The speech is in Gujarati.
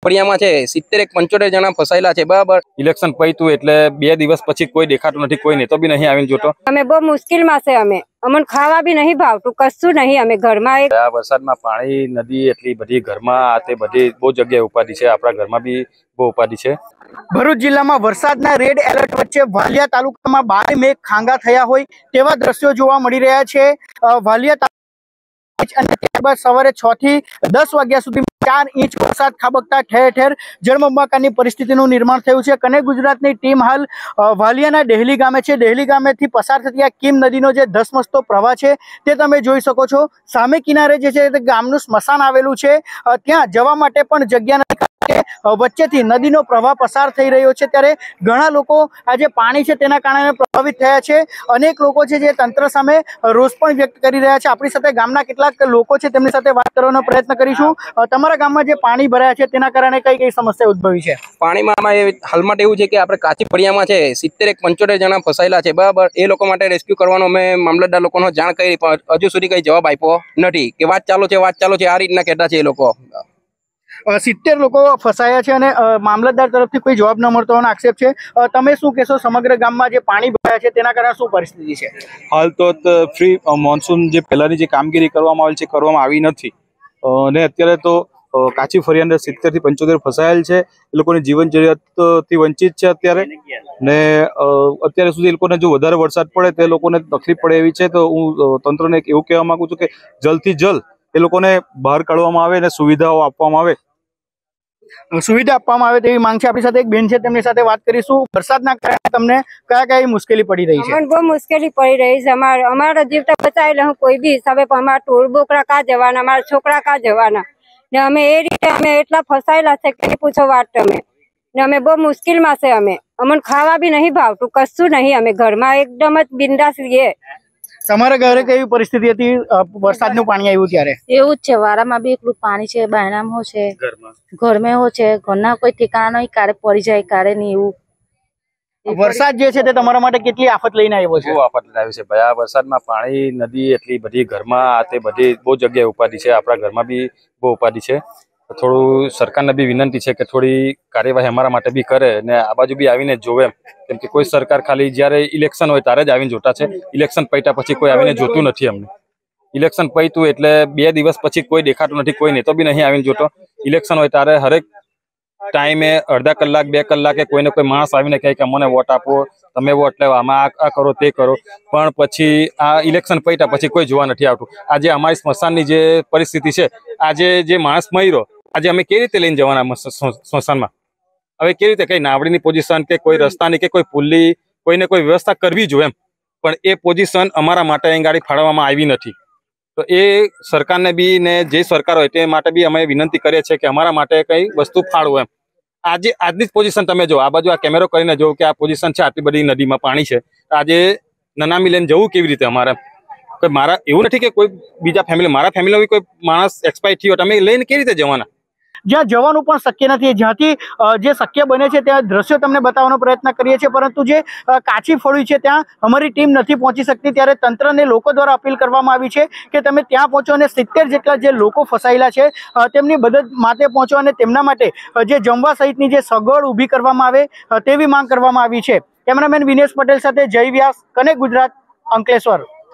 ફળિયામાં છે 70-75 જણા ફસાયેલા છે। બરાબર, ઇલેક્શન પત્યું એટલે 2 દિવસ પછી કોઈ દેખાતું નથી, કોઈ નેતો બી નહીં આવીને જોતો। અમે બહુ મુશ્કેલમાં છે, અમને ખાવા બી નહીં ભાવતું, કશું નહીં। અમે ઘરમાં આ વરસાદમાં પાણી નદી એટલી બધી ઘરમાં આ તે બધી બહુ જગ્યાએ ઉપાધિ છે, આપણા ઘરમાં બી બહુ ઉપાધિ છે। ભરૂચ જિલ્લામાં વરસાદના રેડ એલર્ટ વચ્ચે વાલિયા તાલુકામાં 12 મેઘ ખાંગા થયા હોય તેવા દ્રશ્યો જોવા મળી રહ્યા છે। વાલિયા અને ત્યારબાદ સવારે 6 થી 10 વાગ્યા સુધી 4 ઇંચ વરસાદ ખાબકતા ઠેર ઠેર જળબંબાકારની પરિસ્થિતિનું નિર્માણ થયું છે। કનેક્ટ ગુજરાતની ટીમ હાલ વાલિયાના ડેહલી ગામે છે। ડેહલી ગામેથી પસાર થતી આ કીમ નદીનો જે ધસમસતો પ્રવાહ છે તે તમે જોઈ શકો છો। સામે કિનારે જે છે તે ગામનું સ્મશાન આવેલું છે, ત્યાં જવા માટે પણ જગ્યા નથી, વચ્ચેથી નદીનો પ્રવાહ પસાર થઈ રહ્યો છે। ત્યારે ઘણા લોકો આ જે પાણી છે તેના કારણે પ્રભાવિત થયા છે। અનેક લોકો છે જે તંત્ર સામે રોષ પણ વ્યક્ત કરી રહ્યા છે। આપણી સાથે ગામના કેટલાક લોકો છે, તેમની સાથે વાત કરવાનો પ્રયત્ન કરીશું। તમારા ગામમાં જે પાણી ભરાયા છે તેના કારણે કઈ કઈ સમસ્યા ઉદ્ભવી છે? પાણીમાં હાલમાં એવું છે કે આપણે કાચી ફળિયામાં છે 70-75 જણા ફસાયેલા છે। બરાબર, એ લોકો માટે રેસ્ક્યુ કરવાનો અમે મામલતદાર લોકોનો જાણ કરી, પણ હજુ સુધી કઈ જવાબ આપ્યો નથી કે વાત ચાલુ છે આ રીતના કહેતા છે એ લોકો। 70 લોકો ફસાયા છે અને મામલતદાર તરફથી કોઈ જવાબ ન મળતો હોવાનો આક્ષેપ છે। તમે શું કહેશો, સમગ્ર ગામમાં જે પાણી ભરાયા છે તેના કારણે શું પરિસ્થિતિ છે? હાલ તો ફ્રી મોન્સૂન જે પહેલાની જે કામગીરી કરવામાં આવેલ છે કરવામાં આવી નથી, અને અત્યારે તો કાચી ફળિયાની 70 થી 75 ફસાયેલ છે। એ લોકોની જીવન જરૂરિયાતથી વંચિત છે અત્યારે, ને અત્યારે સુધી એ લોકોને જો વધારે વરસાદ પડે તો એ લોકોને તકલીફ પડે એવી છે। તો હું તંત્રને એવું કહેવા માંગુ છું કે જલ્દથી જલ્દ એ લોકોને બહાર કાઢવામાં આવે અને સુવિધાઓ આપવામાં આવે તેવી માંગ છે। આપણી સાથે એક બેન છે, તેમની સાથે વાત કરીશું। વરસાદના કારણે તમને કઈ મુશ્કેલી પડી રહી છે? બહુ મુશ્કેલી પડી રહી છે। અમારો જીવ તો બચાવી લઉં કોઈ બી હિસાબે, પણ અમારા ટોળ બોકરા કા જવાના, અમારા છોકરા કા જવાના, ને અમે એ રીતે અમે એટલા ફસાયેલા છે કે પૂછો વાત તમે। ને અમે બહુ મુશ્કેલમાં છે, અમને ખાવા બી નહીં ભાવતું, કશું નહીં। અમે ઘરમાં એકદમ જ બિંદાસ રહીએ। તમારા ઘરે કેવી પરિસ્થિતિ હતી વરસાદનું પાણી આવ્યું ત્યારે? એવું જ છે, વારામાં બી એટલું પાણી છે, બાયણામાં છે, ઘરમાં છે, ઘરના કોઈ ઠેકાણા નહીં, કારે પડી જાય કારે નહીં। એવું વરસાદ જે છે તે તમારા માટે કેટલી આફત લઈને આવ્યો છે? બહુ આફત લઈને આવ્યું છે ભાઈ। આ વરસાદમાં પાણી નદી એટલી બધી ઘરમાં આ તે બધી બહુ જગ્યાએ ઉપાધિ છે, આપણા ઘરમાં બી બહુ ઉપાધિ છે। થોડું સરકારને બી વિનંતી છે કે થોડી કાર્યવાહી અમારા માટે બી કરે ને આ બાજુ બી આવીને જોવે, કેમ કે કોઈ સરકાર ખાલી જ્યારે ઇલેક્શન હોય ત્યારે જ આવીને જોતા છે, ઇલેક્શન પત્યા પછી કોઈ આવીને જોતું નથી। અમને ઇલેક્શન પત્યું એટલે 2 દિવસ પછી કોઈ દેખાતું નથી, કોઈ નેતો બી નહીં આવીને જોતો। ઇલેક્શન હોય ત્યારે હરેક ટાઈમે અડધા કલાક 2 કલાકે કોઈને કોઈ માણસ આવીને કહે કે અમને વોટ આપો, તમે વોટ લેવા, આમાં આ કરો તે કરો, પણ પછી આ ઇલેક્શન પત્યા પછી કોઈ જોવા નથી આવતું। આજે અમારી સ્મશાનની જે પરિસ્થિતિ છે, આજે જે માણસ મર્યો, આજે અમે કેવી રીતે લઈને જવાના સ્મશાનમાં? હવે કેવી રીતે કઈ નાવડીની પોઝિશન કે કોઈ રસ્તાની કે કોઈ પુલની કોઈને કોઈ વ્યવસ્થા કરવી જોઈએ પણ એ પોઝિશન અમારા માટે અહીં ગાડી ફાળવવામાં આવી નથી। તો એ સરકારને બી ને જે સરકાર હોય તે માટે બી અમે વિનંતી કરીએ છીએ કે અમારા માટે કઈ વસ્તુ ફાળવો। આજે આજની જ પોઝિશન તમે જો, આ બાજુ આ કેમેરો કરીને જો કે આ પોઝિશન છે, આટલી બધી નદીમાં પાણી છે, આજે નનામી લઈને જવું કેવી રીતે અમારે? કોઈ મારા એવું નથી કે કોઈ બીજા ફેમિલી, મારા ફેમિલીમાં કોઈ માણસ એક્સપાયર થયો, તમે લઈને કેવી રીતે જવાના? જ્યાં જવાનું પણ શક્ય નથી, જ્યાંથી જે શક્ય બને છે ત્યાં દ્રશ્યો તમને બતાવવાનો પ્રયત્ન કરીએ છીએ, પરંતુ જે કાચી ફળિયું છે ત્યાં અમારી ટીમ નથી પહોંચી શકતી। ત્યારે તંત્રને લોકો દ્વારા અપીલ કરવામાં આવી છે કે તમે ત્યાં પહોંચો અને 70 જેટલા જે લોકો ફસાયેલા છે તેમની મદદ માટે પહોંચો અને તેમના માટે જે જમવા સહિતની જે સગવડ ઊભી કરવામાં આવે તેવી માંગ કરવામાં આવી છે। કેમેરામેન વિનેશ પટેલ સાથે જય વ્યાસ, કનેક્ટ ગુજરાત, અંકલેશ્વર।